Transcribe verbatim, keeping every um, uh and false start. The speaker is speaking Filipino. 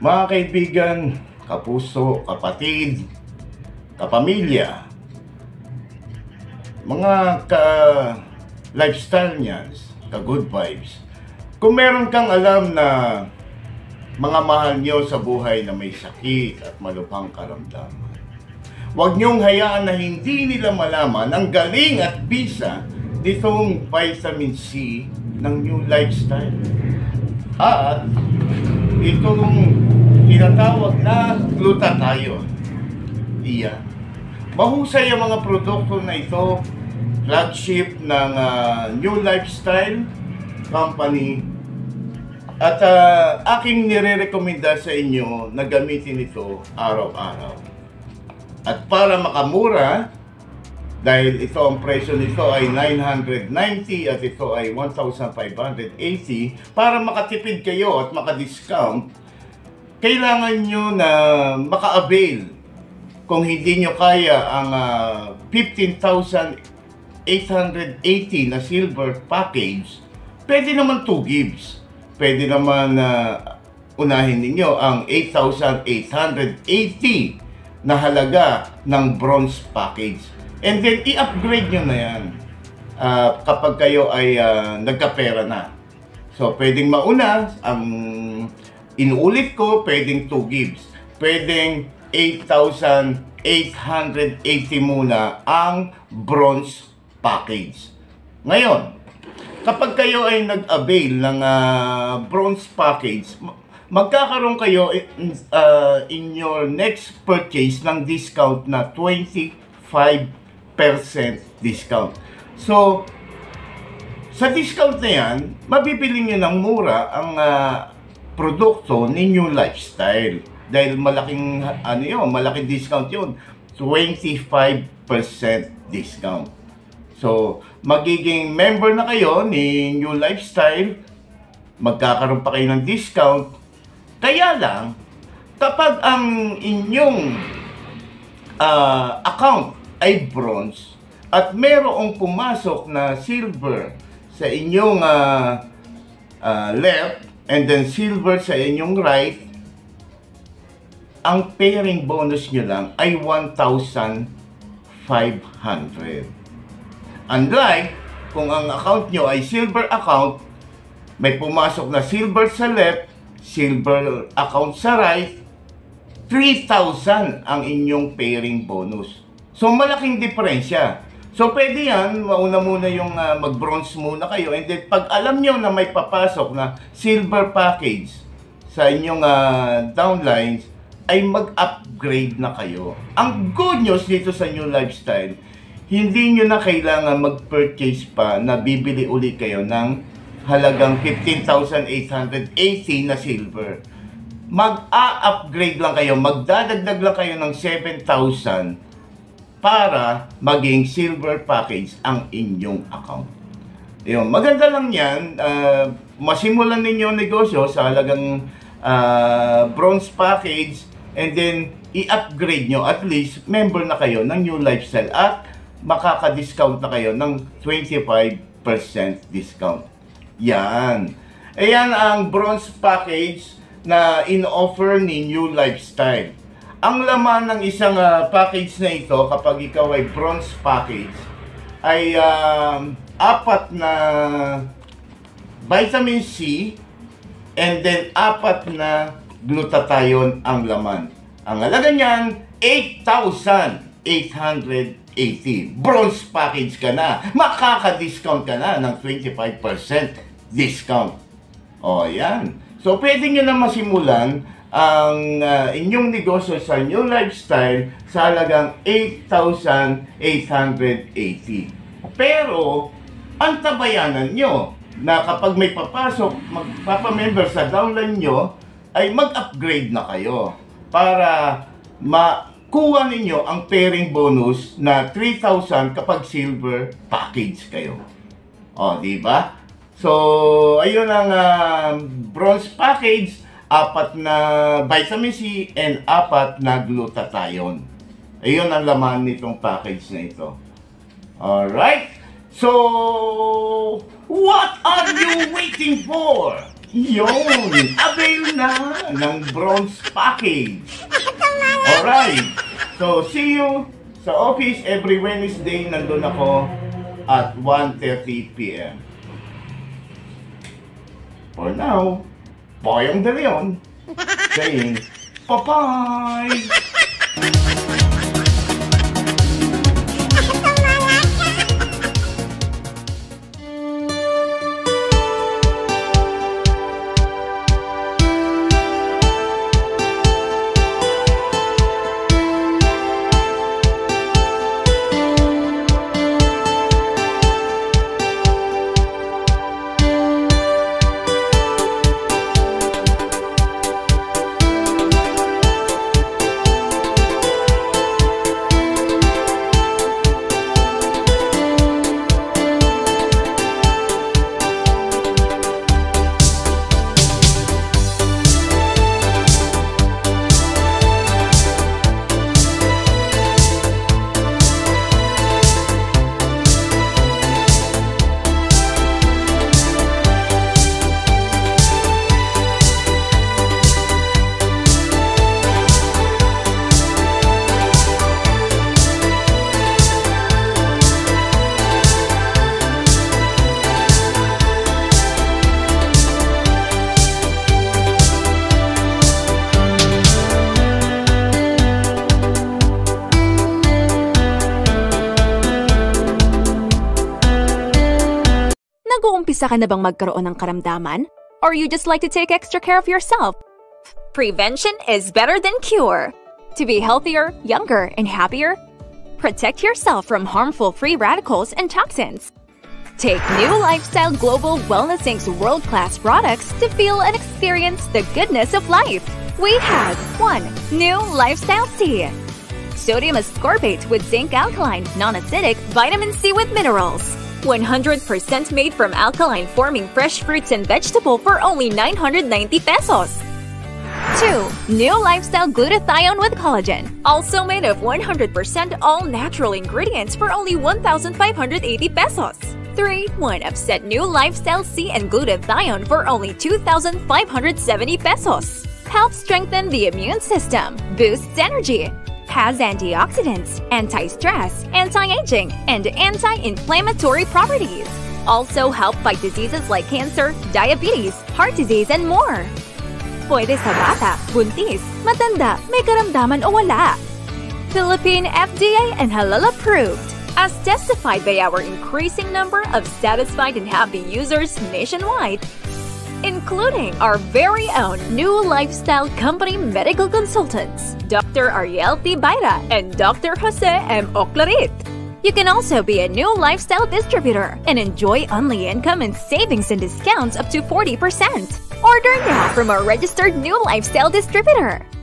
Mga kaibigan, kapuso, kapatid, kapamilya, mga ka-lifestyle niyan, ka-good vibes. Kung meron kang alam na mga mahal nyo sa buhay na may sakit at malubhang karamdaman, huwag nyong hayaan na hindi nila malaman ang galing at bisa nitong vitamin C ng New Lifestyle. At itong tinatawag na glutathione. Iyan. Mahusay ang mga produkto na ito, flagship ng uh, New Lifestyle Company. At uh, aking nire-recommenda sa inyo na gamitin ito araw-araw. At para makamura, dahil ito ang presyo nito ay nine hundred ninety at ito ay one thousand five hundred eighty, para makatipid kayo at makadiscount, kailangan nyo na maka-avail. Kung hindi nyo kaya ang uh, fifteen thousand eight hundred eighty na silver package, pwede naman two gives. Pwede naman uh, unahin ninyo ang eight thousand eight hundred eighty na halaga ng bronze package. And then, i-upgrade nyo na yan uh, kapag kayo ay uh, nagkapera na. So, pwedeng mauna, ang inuulit ko, pwedeng two gives. Pwedeng eight thousand eight hundred eighty muna ang bronze package. Ngayon, kapag kayo ay nag-avail ng uh, bronze package, magkakaroon kayo in, uh, in your next purchase ng discount na twenty-five percent discount. So, sa discount na yan, mabibili nyo ng mura ang uh, produkto ni New Lifestyle. Dahil malaking, ano yun, malaking discount yun. twenty-five percent discount. So, magiging member na kayo ni New Lifestyle, magkakaroon pa kayo ng discount. Kaya lang, kapag ang inyong uh, account ay bronze at merong pumasok na silver sa inyong uh, uh, left and then silver sa inyong right, ang pairing bonus nyo lang ay one thousand five hundred. Unlike kung ang account nyo ay silver account, may pumasok na silver sa left, silver account sa right, three thousand ang inyong pairing bonus. So, malaking diferensya. So, pwede yan, mauna muna yung uh, mag-bronze muna kayo, and then pag alam nyo na may papasok na silver package sa inyong uh, downlines, ay mag-upgrade na kayo. Ang good news dito sa New Lifestyle, hindi nyo na kailangan mag-purchase pa na bibili uli kayo ng halagang fifteen thousand eight hundred eighty na silver. Mag-a-upgrade lang kayo, magdadagdag lang kayo ng seven thousand para maging silver package ang inyong account. Yun, maganda lang yan. Uh, masimulan ninyo ang negosyo sa halagang uh, bronze package, and then i-upgrade nyo, at least member na kayo ng New Lifestyle at makaka-discount na kayo ng twenty-five percent discount. Yan. Ayan ang bronze package na in-offer ni New Lifestyle. Ang laman ng isang uh, package na ito, kapag ikaw ay bronze package, ay uh, apat na vitamin C and then apat na glutathione ang laman. Ang halaga niyan, eight thousand eight hundred eighty. Bronze package ka na. Makaka-discount ka na ng twenty-five percent discount. O, yan. So, pwede nyo na masimulan ang uh, inyong negosyo sa New Lifestyle sa halagang eight thousand eight hundred eighty. Pero, ang tabayanan nyo na kapag may papasok, magpapamember sa downline nyo, ay mag-upgrade na kayo para makuha ninyo ang pairing bonus na three thousand kapag silver package kayo. O, di ba? So, ayun ang uh, bronze package, apat na vitamin C and apat na glutathione. Ayun ang laman nitong package na ito. Alright? So, what are you waiting for? Yun! Avail na ng bronze package. Alright. So, see you sa office every Wednesday. Nandun ako at one thirty p m For now, Boyong De Leon saying, bye-bye! Nag-uumpisa ka na bang magkaroon ng karamdaman? Or you just like to take extra care of yourself? Prevention is better than cure. To be healthier, younger, and happier, protect yourself from harmful free radicals and toxins. Take New Lifestyle Global Wellness Incorporated's world-class products to feel and experience the goodness of life. We have one New Lifestyle C. Sodium ascorbate with zinc alkaline, non-acidic, vitamin C with minerals. one hundred percent made from alkaline-forming fresh fruits and vegetable for only nine hundred ninety pesos. two. New Lifestyle Glutathione with collagen, also made of one hundred percent all-natural ingredients for only one thousand five hundred eighty pesos. three. one Upset New Lifestyle C and Glutathione for only two thousand five hundred seventy pesos. Helps strengthen the immune system, boosts energy, has antioxidants, anti-stress, anti-aging, and anti-inflammatory properties. Also help fight diseases like cancer, diabetes, heart disease, and more. Pwede sa bata, buntis, matanda, may karamdaman o wala. Philippine F D A and halal approved, as testified by our increasing number of satisfied and happy users nationwide, including our very own New Lifestyle Company medical consultants, Doctor Ariel T. Baira and Doctor Jose M. Oclarit. You can also be a New Lifestyle distributor and enjoy only income and savings and discounts up to forty percent. Order now from our registered New Lifestyle distributor.